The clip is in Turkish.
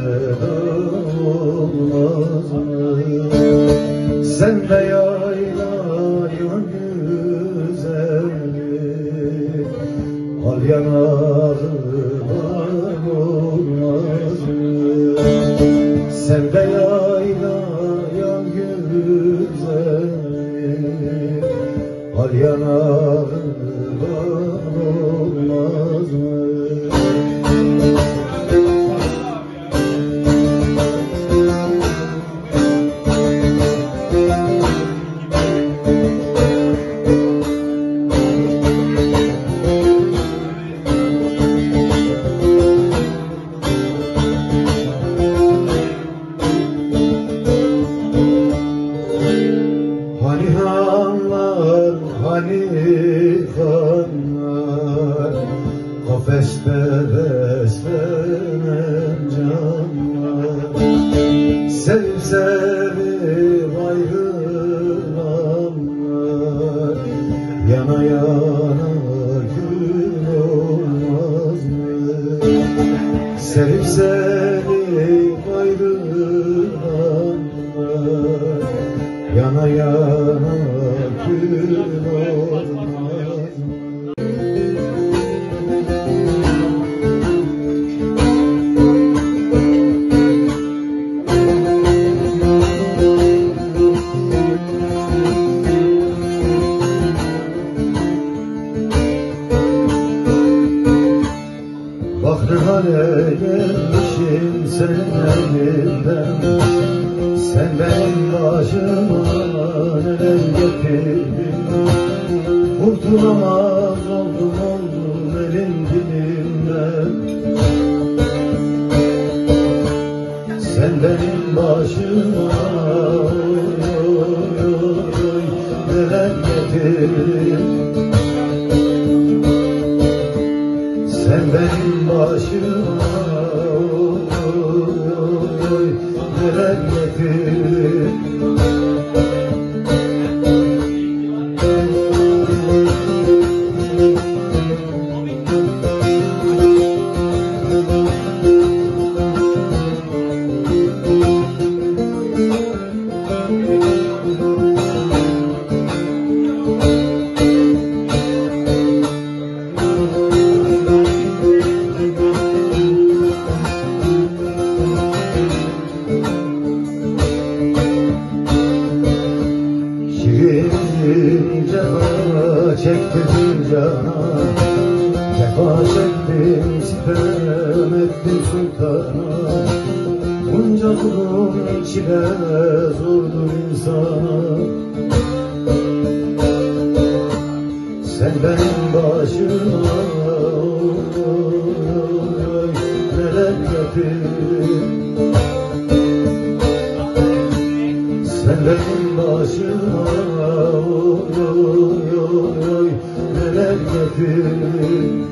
veda olmaz mı? Sen de yaylayan güzeli, al yanağından olmaz mı? Sen de yaylayan güzeli, al yanağından olmaz mı? Hani hanlar, hani hanlar, kafeste beslenen canlar, sevip sevip ayrılanlar, yana yana gün olmaz mı? Sevip sevip ayrılanlar, yana yana gün olmaz mı? Bak ne hale gelmişim senin elinden, sen benim başıma neler getirdin. Kurtulamaz oldum elin dilinden. Sen benim başıma neler getirdin. Sen benim başıma neler getirdin. Cefa çektim cana, cefa çektim sitem ettim sultana. Bunca kulun çile zordur insana. Sen benim başıma neler getirdin. Sen benim başıma neler getirdin.